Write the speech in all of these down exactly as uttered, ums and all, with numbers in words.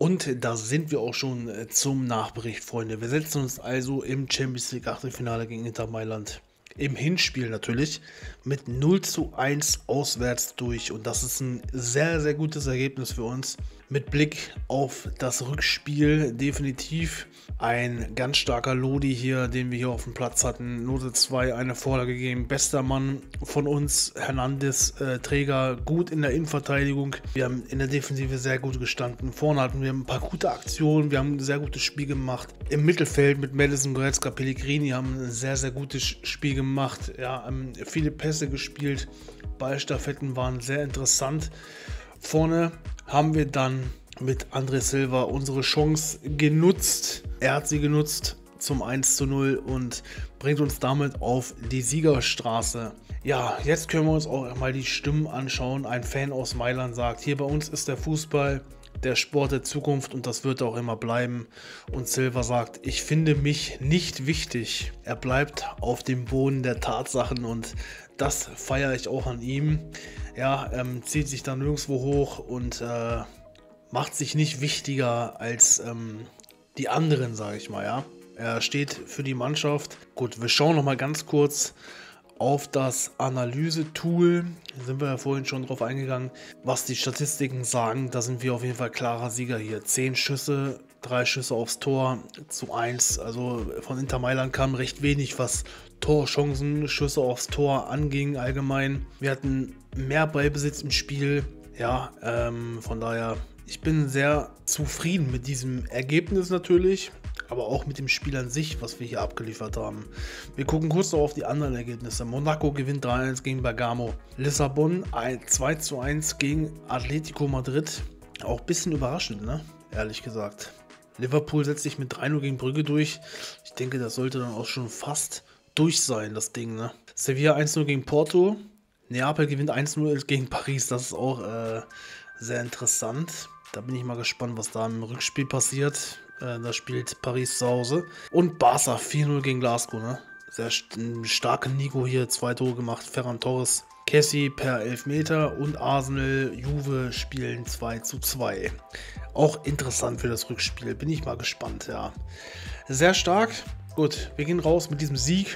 Und da sind wir auch schon äh, zum Nachbericht, Freunde. Wir setzen uns also im Champions League Achtelfinale gegen Inter Mailand im Hinspiel natürlich mit null zu eins auswärts durch. Und das ist ein sehr, sehr gutes Ergebnis für uns. Mit Blick auf das Rückspiel definitiv ein ganz starker Lodi hier, den wir hier auf dem Platz hatten. Note zwei, eine Vorlage gegeben. Bester Mann von uns, Hernandez, äh, Träger, gut in der Innenverteidigung. Wir haben in der Defensive sehr gut gestanden. Vorne hatten wir ein paar gute Aktionen. Wir haben ein sehr gutes Spiel gemacht. Im Mittelfeld mit Madison, Goretzka, Pellegrini haben ein sehr, sehr gutes Spiel gemacht. Ja, haben viele Pässe gespielt. Ballstaffetten waren sehr interessant. Vorne haben wir dann mit André Silva unsere Chance genutzt. Er hat sie genutzt zum eins zu null und bringt uns damit auf die Siegerstraße. Ja, jetzt können wir uns auch mal die Stimmen anschauen. Ein Fan aus Mailand sagt, hier bei uns ist der Fußball der Sport der Zukunft und das wird auch immer bleiben. Und Silva sagt, ich finde mich nicht wichtig. Er bleibt auf dem Boden der Tatsachen und das feiere ich auch an ihm. Ja, ähm, zieht sich dann nirgendwo hoch und äh, macht sich nicht wichtiger als ähm, die anderen, sage ich mal, ja. Er steht für die Mannschaft. Gut, wir schauen noch mal ganz kurz auf das Analyse-Tool. Da sind wir ja vorhin schon drauf eingegangen, was die Statistiken sagen. Da sind wir auf jeden Fall klarer Sieger hier. Zehn Schüsse, drei Schüsse aufs Tor zu eins. Also von Inter Mailand kam recht wenig, was Torchancen, Schüsse aufs Tor anging allgemein. Wir hatten mehr Ballbesitz im Spiel. Ja, ähm, von daher, ich bin sehr zufrieden mit diesem Ergebnis natürlich, aber auch mit dem Spiel an sich, was wir hier abgeliefert haben. Wir gucken kurz noch auf die anderen Ergebnisse. Monaco gewinnt drei eins gegen Bergamo. Lissabon zwei zu eins gegen Atletico Madrid. Auch ein bisschen überraschend, ne? Ehrlich gesagt. Liverpool setzt sich mit drei null gegen Brügge durch. Ich denke, das sollte dann auch schon fast durch sein, das Ding, ne? Sevilla eins null gegen Porto. Neapel gewinnt eins null gegen Paris. Das ist auch äh, sehr interessant. Da bin ich mal gespannt, was da im Rückspiel passiert. Äh, da spielt Paris zu Hause. Und Barca vier null gegen Glasgow, ne? Sehr st starke Nico hier, zwei Tore gemacht. Ferran Torres, Kessie per Elfmeter und Arsenal, Juve spielen zwei zu zwei. Auch interessant für das Rückspiel. Bin ich mal gespannt, ja. Sehr stark. Gut, wir gehen raus mit diesem Sieg.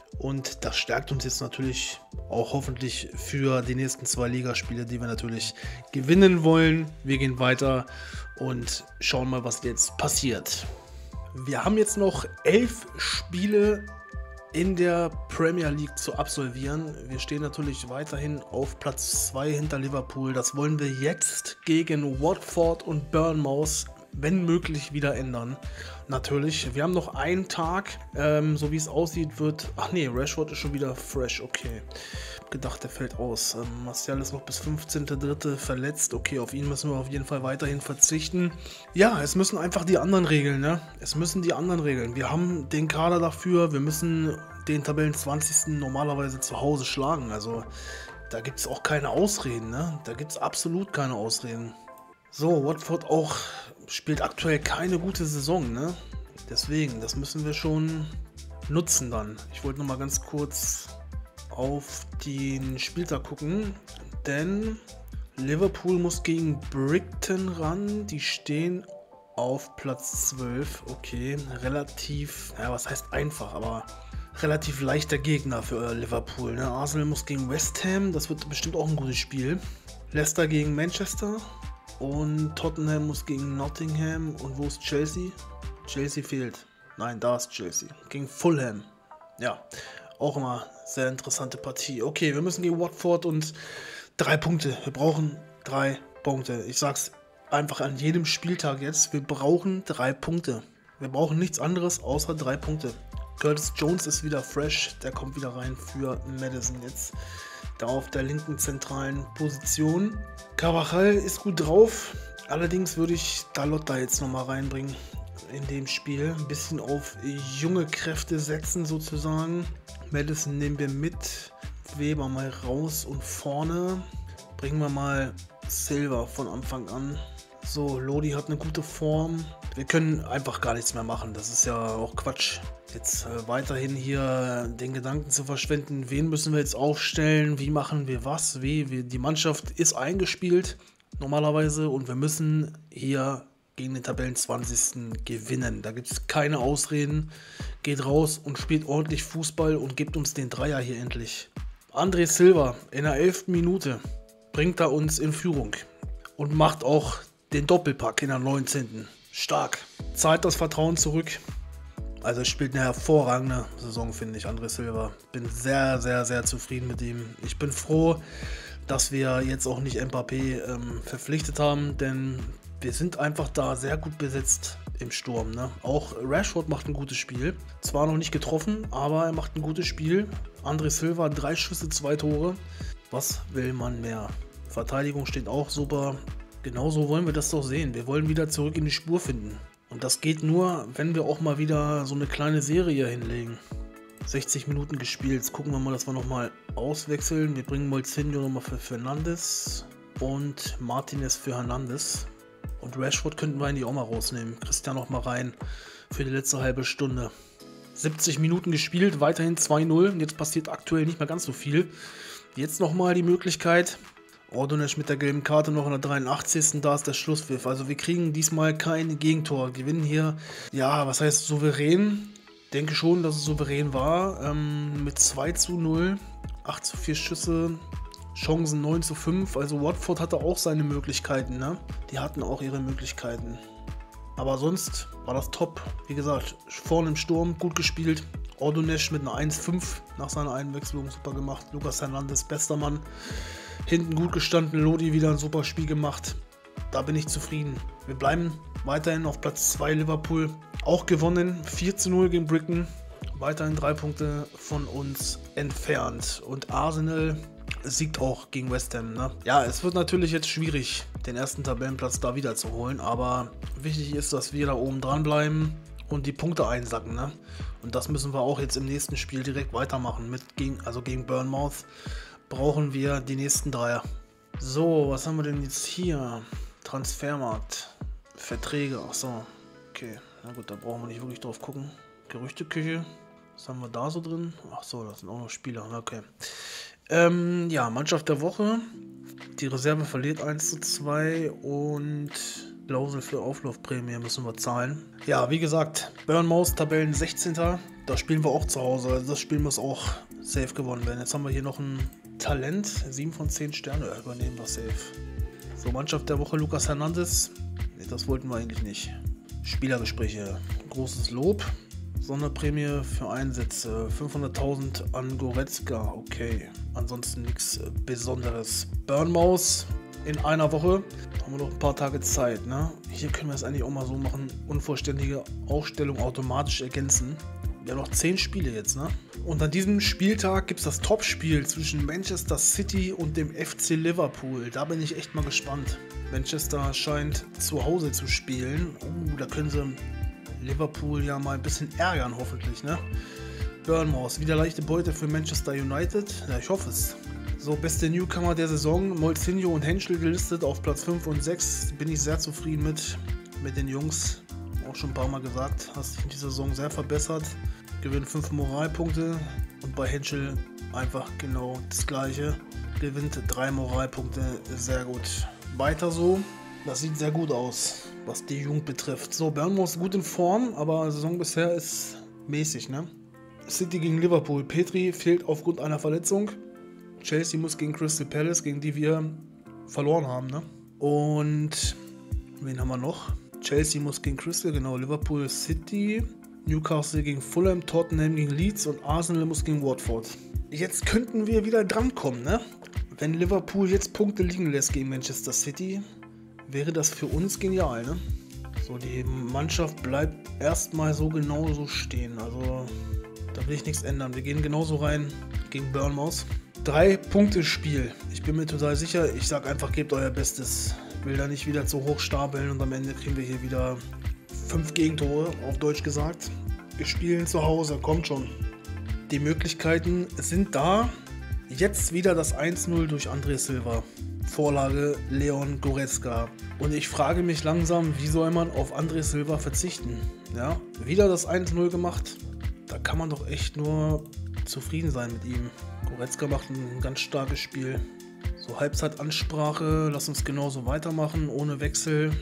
Und das stärkt uns jetzt natürlich auch hoffentlich für die nächsten zwei Ligaspiele, die wir natürlich gewinnen wollen. Wir gehen weiter und schauen mal, was jetzt passiert. Wir haben jetzt noch elf Spiele in der Premier League zu absolvieren. Wir stehen natürlich weiterhin auf Platz zwei hinter Liverpool. Das wollen wir jetzt gegen Watford und Bournemouth, wenn möglich, wieder ändern. Natürlich, wir haben noch einen Tag, ähm, so wie es aussieht, wird, ach nee, Rashford ist schon wieder fresh, okay. Hab gedacht, der fällt aus. Ähm, Martial ist noch bis fünfzehnten dritten verletzt, okay, auf ihn müssen wir auf jeden Fall weiterhin verzichten. Ja, es müssen einfach die anderen Regeln, ne? Es müssen die anderen Regeln. Wir haben den Kader dafür, wir müssen den Tabellen zwanzigsten normalerweise zu Hause schlagen, also da gibt es auch keine Ausreden, ne? Da gibt es absolut keine Ausreden. So, Watford auch spielt aktuell keine gute Saison, ne? Deswegen, das müssen wir schon nutzen dann. Ich wollte noch mal ganz kurz auf den Spieltag gucken, denn Liverpool muss gegen Brighton ran. Die stehen auf Platz zwölf. Okay, relativ, ja, was heißt einfach, aber relativ leichter Gegner für Liverpool, ne? Arsenal muss gegen West Ham, das wird bestimmt auch ein gutes Spiel. Leicester gegen Manchester. Und Tottenham muss gegen Nottingham. Und wo ist Chelsea? Chelsea fehlt. Nein, da ist Chelsea. Gegen Fulham. Ja, auch immer sehr interessante Partie. Okay, wir müssen gegen Watford und drei Punkte. Wir brauchen drei Punkte. Ich sag's einfach an jedem Spieltag jetzt. Wir brauchen drei Punkte. Wir brauchen nichts anderes außer drei Punkte. Curtis Jones ist wieder fresh. Der kommt wieder rein für Madison jetzt. Da auf der linken zentralen Position. Carvajal ist gut drauf. Allerdings würde ich Dalot da jetzt nochmal reinbringen in dem Spiel. Ein bisschen auf junge Kräfte setzen sozusagen. Madison nehmen wir mit. Weber mal raus und vorne. Bringen wir mal Silva von Anfang an. So, Lodi hat eine gute Form. Wir können einfach gar nichts mehr machen. Das ist ja auch Quatsch. Jetzt äh, weiterhin hier den Gedanken zu verschwenden, wen müssen wir jetzt aufstellen, wie machen wir was, wie, wie die Mannschaft ist eingespielt normalerweise und wir müssen hier gegen den Tabellen zwanzigsten gewinnen. Da gibt es keine Ausreden. Geht raus und spielt ordentlich Fußball und gibt uns den Dreier hier endlich. André Silva in der elften Minute bringt er uns in Führung und macht auch den Doppelpack in der neunzehnten Stark. Zahlt das Vertrauen zurück. Also er spielt eine hervorragende Saison, finde ich, André Silva. Bin sehr, sehr, sehr zufrieden mit ihm. Ich bin froh, dass wir jetzt auch nicht Mbappé ähm, verpflichtet haben, denn wir sind einfach da sehr gut besetzt im Sturm. Ne? Auch Rashford macht ein gutes Spiel. Zwar noch nicht getroffen, aber er macht ein gutes Spiel. André Silva, drei Schüsse, zwei Tore. Was will man mehr? Verteidigung steht auch super. Genauso wollen wir das doch sehen. Wir wollen wieder zurück in die Spur finden. Und das geht nur, wenn wir auch mal wieder so eine kleine Serie hinlegen. sechzig Minuten gespielt. Jetzt gucken wir mal, dass wir nochmal auswechseln. Wir bringen Moutinho nochmal für Fernandes und Martinez für Hernandez. Und Rashford könnten wir eigentlich auch mal rausnehmen. Christian noch mal rein für die letzte halbe Stunde. siebzig Minuten gespielt, weiterhin zwei null. Jetzt passiert aktuell nicht mehr ganz so viel. Jetzt nochmal die Möglichkeit. Ordonez mit der gelben Karte noch in der dreiundachtzigsten Da ist der Schlusspfiff. Also wir kriegen diesmal kein Gegentor. Gewinnen hier, ja, was heißt souverän? Denke schon, dass es souverän war. Ähm, mit zwei zu null, acht zu vier Schüsse, Chancen neun zu fünf. Also Watford hatte auch seine Möglichkeiten, ne? Die hatten auch ihre Möglichkeiten. Aber sonst war das top. Wie gesagt, vorne im Sturm gut gespielt. Ordonez mit einer eins fünf nach seiner Einwechslung super gemacht. Lucas Hernandez, bester Mann. Hinten gut gestanden, Lodi wieder ein super Spiel gemacht. Da bin ich zufrieden. Wir bleiben weiterhin auf Platz zwei, Liverpool. Auch gewonnen, vier zu null gegen Brighton. Weiterhin drei Punkte von uns entfernt. Und Arsenal siegt auch gegen West Ham. Ne? Ja, es wird natürlich jetzt schwierig, den ersten Tabellenplatz da wieder zu holen. Aber wichtig ist, dass wir da oben dran bleiben und die Punkte einsacken. Ne? Und das müssen wir auch jetzt im nächsten Spiel direkt weitermachen. Mit gegen, also gegen Bournemouth brauchen wir die nächsten Dreier. So, was haben wir denn jetzt hier? Transfermarkt. Verträge, achso. Okay, na gut, da brauchen wir nicht wirklich drauf gucken. Gerüchteküche. Was haben wir da so drin? Achso, das sind auch noch Spieler. Okay. Ähm, ja, Mannschaft der Woche. Die Reserve verliert eins zu zwei und Klausel für Auflaufprämie müssen wir zahlen. Ja, wie gesagt, Bournemouth Tabellen sechzehnten Da spielen wir auch zu Hause. Also das Spiel muss auch safe gewonnen werden. Jetzt haben wir hier noch ein Talent. sieben von zehn Sterne übernehmen wir safe. So, Mannschaft der Woche Lucas Hernandez. Nee, das wollten wir eigentlich nicht. Spielergespräche. Großes Lob. Sonderprämie für Einsätze. fünfhunderttausend an Goretzka. Okay. Ansonsten nichts Besonderes. Bournemouth in einer Woche. Haben wir noch ein paar Tage Zeit. Ne? Hier können wir es eigentlich auch mal so machen. Unvollständige Aufstellung automatisch ergänzen. Wir haben noch zehn Spiele jetzt, ne? Und an diesem Spieltag gibt es das Topspiel zwischen Manchester City und dem F C Liverpool. Da bin ich echt mal gespannt. Manchester scheint zu Hause zu spielen. Uh, da können sie Liverpool ja mal ein bisschen ärgern, hoffentlich, ne? Bournemouth, wieder leichte Beute für Manchester United. Ja, ich hoffe es. So, beste Newcomer der Saison. Moutinho und Henschel gelistet auf Platz fünf und sechs. Bin ich sehr zufrieden mit, mit den Jungs. Auch schon ein paar Mal gesagt, hast dich in dieser Saison sehr verbessert. Gewinnt fünf Moralpunkte und bei Henschel einfach genau das gleiche. Gewinnt drei Moralpunkte, sehr gut. Weiter so, das sieht sehr gut aus, was die Jugend betrifft. So, Bournemouth ist gut in Form, aber die Saison bisher ist mäßig, ne? City gegen Liverpool. Petri fehlt aufgrund einer Verletzung. Chelsea muss gegen Crystal Palace, gegen die wir verloren haben, ne? Und wen haben wir noch? Chelsea muss gegen Crystal, genau, Liverpool City, Newcastle gegen Fulham, Tottenham gegen Leeds und Arsenal muss gegen Watford. Jetzt könnten wir wieder drankommen, ne? Wenn Liverpool jetzt Punkte liegen lässt gegen Manchester City, wäre das für uns genial, ne? So, die Mannschaft bleibt erstmal so genauso stehen, also da will ich nichts ändern. Wir gehen genauso rein gegen Bournemouth. Drei Punkte Spiel. Ich bin mir total sicher, ich sag einfach, gebt euer Bestes. Will da nicht wieder zu hoch stapeln und am Ende kriegen wir hier wieder fünf Gegentore, auf Deutsch gesagt. Wir spielen zu Hause, kommt schon. Die Möglichkeiten sind da. Jetzt wieder das eins null durch André Silva. Vorlage Leon Goretzka. Und ich frage mich langsam, wie soll man auf André Silva verzichten? Ja, wieder das eins null gemacht. Da kann man doch echt nur zufrieden sein mit ihm. Goretzka macht ein ganz starkes Spiel. So, Halbzeitansprache, lass uns genauso weitermachen, ohne Wechsel.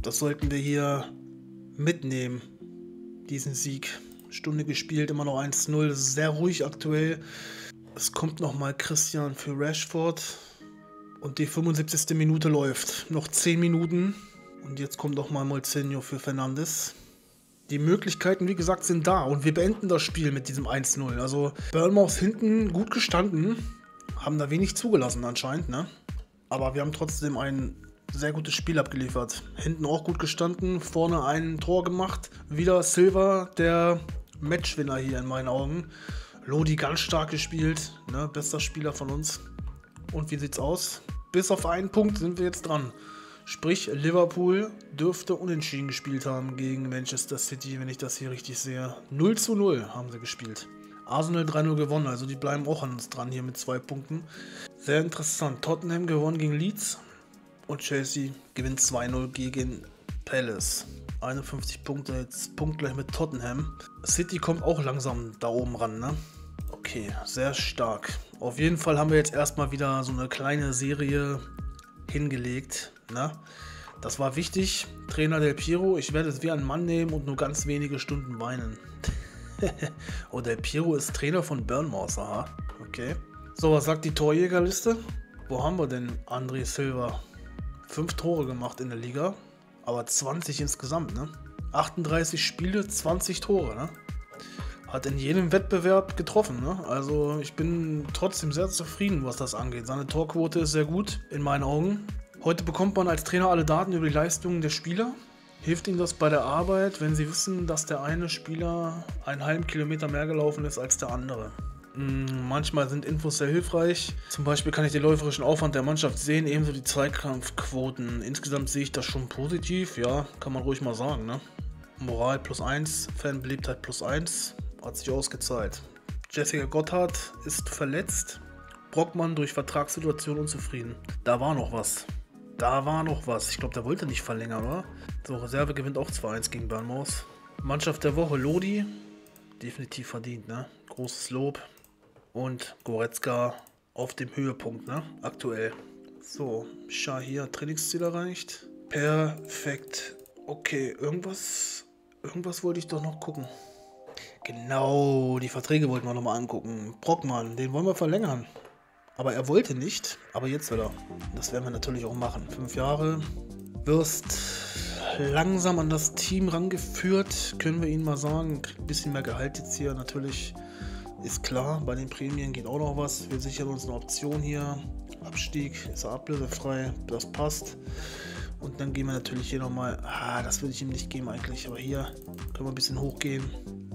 Das sollten wir hier mitnehmen, diesen Sieg. Stunde gespielt, immer noch eins zu null. Das ist sehr ruhig aktuell. Es kommt nochmal Christian für Rashford. Und die fünfundsiebzigste Minute läuft. Noch zehn Minuten. Und jetzt kommt nochmal Moutinho für Fernandes. Die Möglichkeiten, wie gesagt, sind da. Und wir beenden das Spiel mit diesem eins zu null. Also Bournemouth hinten gut gestanden. Haben da wenig zugelassen anscheinend, ne? Aber wir haben trotzdem ein sehr gutes Spiel abgeliefert. Hinten auch gut gestanden. Vorne ein Tor gemacht. Wieder Silva, der Matchwinner hier in meinen Augen. Lodi ganz stark gespielt. Ne? Bester Spieler von uns. Und wie sieht's aus? Bis auf einen Punkt sind wir jetzt dran. Sprich, Liverpool dürfte unentschieden gespielt haben gegen Manchester City, wenn ich das hier richtig sehe. null zu null haben sie gespielt. Arsenal drei null gewonnen, also die bleiben auch an uns dran hier mit zwei Punkten. Sehr interessant. Tottenham gewonnen gegen Leeds und Chelsea gewinnt zwei null gegen Palace. einundfünfzig Punkte, jetzt punktgleich mit Tottenham. City kommt auch langsam da oben ran, ne? Okay, sehr stark. Auf jeden Fall haben wir jetzt erstmal wieder so eine kleine Serie hingelegt, ne? Das war wichtig. Trainer Del Piero, ich werde es wie ein Mann nehmen und nur ganz wenige Stunden weinen. Oh, Del Piero ist Trainer von Bournemouth, aha. Okay. So, was sagt die Torjägerliste? Wo haben wir denn André Silva? Fünf Tore gemacht in der Liga, aber zwanzig insgesamt, ne? achtunddreißig Spiele, zwanzig Tore, ne? Hat in jedem Wettbewerb getroffen, ne? Also ich bin trotzdem sehr zufrieden, was das angeht. Seine Torquote ist sehr gut, in meinen Augen. Heute bekommt man als Trainer alle Daten über die Leistungen der Spieler. Hilft Ihnen das bei der Arbeit, wenn Sie wissen, dass der eine Spieler einen halben Kilometer mehr gelaufen ist als der andere? Manchmal sind Infos sehr hilfreich. Zum Beispiel kann ich den läuferischen Aufwand der Mannschaft sehen, ebenso die Zweikampfquoten. Insgesamt sehe ich das schon positiv, ja, kann man ruhig mal sagen, ne? Moral plus eins, Fanbeliebtheit plus eins, hat sich ausgezahlt. Jessica Gotthard ist verletzt. Brockmann durch Vertragssituation unzufrieden. Da war noch was. Da war noch was. Ich glaube, der wollte nicht verlängern, oder? So, Reserve gewinnt auch zwei eins gegen Bournemouth. Mannschaft der Woche, Lodi. Definitiv verdient, ne? Großes Lob. Und Goretzka auf dem Höhepunkt, ne? Aktuell. So, Shahir, Trainingsziel erreicht. Perfekt. Okay, irgendwas, irgendwas wollte ich doch noch gucken. Genau, die Verträge wollten wir nochmal angucken. Brockmann, den wollen wir verlängern. Aber er wollte nicht, aber jetzt will er. Das werden wir natürlich auch machen. Fünf Jahre. Wirst langsam an das Team rangeführt, können wir Ihnen mal sagen. Kriegt ein bisschen mehr Gehalt jetzt hier. Natürlich ist klar, bei den Prämien geht auch noch was. Wir sichern uns eine Option hier. Abstieg ist er ablösefrei. Das passt. Und dann gehen wir natürlich hier nochmal. Ah, das würde ich ihm nicht geben eigentlich. Aber hier können wir ein bisschen hochgehen.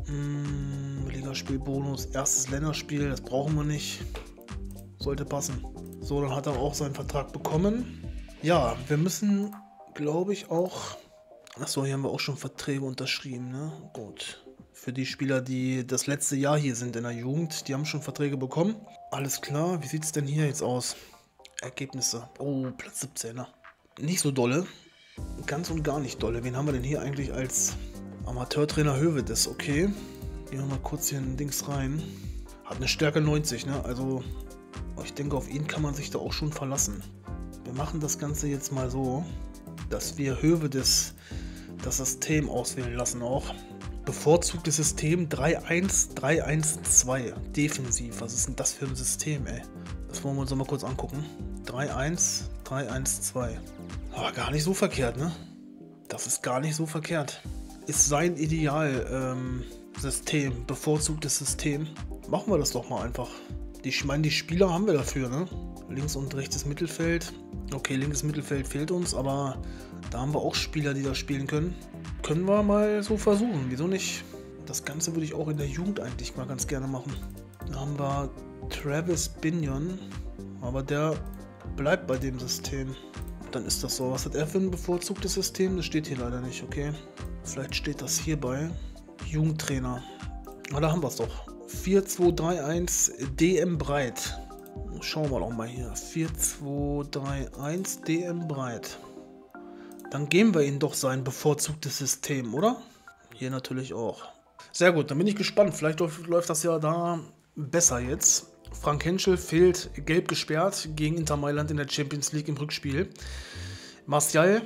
Hm, Ligaspielbonus. Erstes Länderspiel. Das brauchen wir nicht. Sollte passen. So, dann hat er auch seinen Vertrag bekommen. Ja, wir müssen, glaube ich, auch... Achso, hier haben wir auch schon Verträge unterschrieben, ne? Gut. Für die Spieler, die das letzte Jahr hier sind in der Jugend, die haben schon Verträge bekommen. Alles klar, wie sieht es denn hier jetzt aus? Ergebnisse. Oh, Platz siebzehner. Nicht so dolle. Ganz und gar nicht dolle. Wen haben wir denn hier eigentlich als Amateurtrainer? Hövedes? Okay. Gehen wir mal kurz hier in Dings rein. Hat eine Stärke neunzig, ne? Also... Ich denke, auf ihn kann man sich da auch schon verlassen. Wir machen das Ganze jetzt mal so, dass wir Hövedes das System auswählen lassen auch. Bevorzugtes System drei eins drei eins zwei. Defensiv. Was ist denn das für ein System, ey? Das wollen wir uns mal kurz angucken. drei eins drei eins zwei. Aber gar nicht so verkehrt, ne? Das ist gar nicht so verkehrt. Ist sein Ideal-System, ähm, bevorzugtes System. Machen wir das doch mal einfach. Die, ich meine, die Spieler haben wir dafür, ne? Links und rechtes Mittelfeld. Okay, linkes Mittelfeld fehlt uns, aber da haben wir auch Spieler, die da spielen können. Können wir mal so versuchen, wieso nicht? Das Ganze würde ich auch in der Jugend eigentlich mal ganz gerne machen. Da haben wir Travis Binion, aber der bleibt bei dem System. Dann ist das so. Was hat er für ein bevorzugtes System? Das steht hier leider nicht, okay? Vielleicht steht das hierbei. Jugendtrainer. Ah, da haben wir es doch. vier zwei drei eins D M Breit. Schauen wir doch mal hier. vier zwei drei eins D M Breit. Dann geben wir ihm doch sein bevorzugtes System, oder? Hier natürlich auch. Sehr gut, dann bin ich gespannt. Vielleicht läuft das ja da besser jetzt. Frank Henschel fehlt gelb gesperrt gegen Inter Mailand in der Champions League im Rückspiel. Martial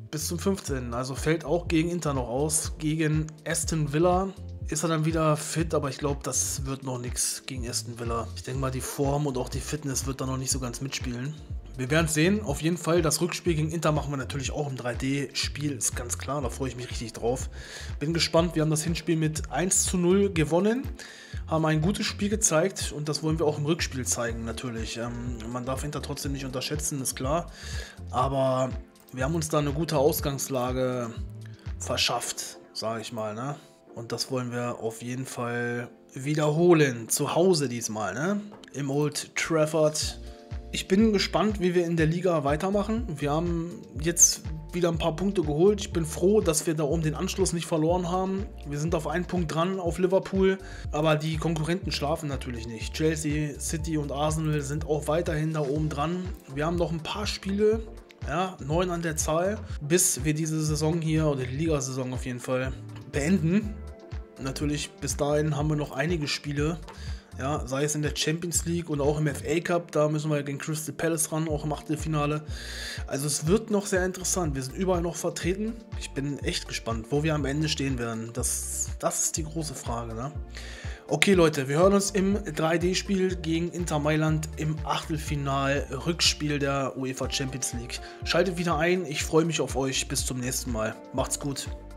bis zum fünfzehnten Also fällt auch gegen Inter noch aus. Gegen Aston Villa ist er dann wieder fit, aber ich glaube, das wird noch nichts gegen Aston Villa. Ich denke mal, die Form und auch die Fitness wird da noch nicht so ganz mitspielen. Wir werden es sehen. Auf jeden Fall, das Rückspiel gegen Inter machen wir natürlich auch im drei D-Spiel, ist ganz klar. Da freue ich mich richtig drauf. Bin gespannt. Wir haben das Hinspiel mit eins zu null gewonnen, haben ein gutes Spiel gezeigt und das wollen wir auch im Rückspiel zeigen natürlich. Ähm, man darf Inter trotzdem nicht unterschätzen, ist klar. Aber wir haben uns da eine gute Ausgangslage verschafft, sage ich mal, ne? Und das wollen wir auf jeden Fall wiederholen. Zu Hause diesmal, ne? Im Old Trafford. Ich bin gespannt, wie wir in der Liga weitermachen. Wir haben jetzt wieder ein paar Punkte geholt. Ich bin froh, dass wir da oben den Anschluss nicht verloren haben. Wir sind auf einen Punkt dran auf Liverpool, aber die Konkurrenten schlafen natürlich nicht. Chelsea, City und Arsenal sind auch weiterhin da oben dran. Wir haben noch ein paar Spiele, ja, neun an der Zahl, bis wir diese Saison hier, oder die Ligasaison auf jeden Fall, beenden. Natürlich, bis dahin haben wir noch einige Spiele. Ja, sei es in der Champions League und auch im F A Cup, da müssen wir gegen Crystal Palace ran, auch im Achtelfinale. Also es wird noch sehr interessant, wir sind überall noch vertreten. Ich bin echt gespannt, wo wir am Ende stehen werden. Das, das ist die große Frage, ne? Okay Leute, wir hören uns im drei D-Spiel gegen Inter Mailand im Achtelfinal-Rückspiel der UEFA Champions League. Schaltet wieder ein, ich freue mich auf euch, bis zum nächsten Mal. Macht's gut.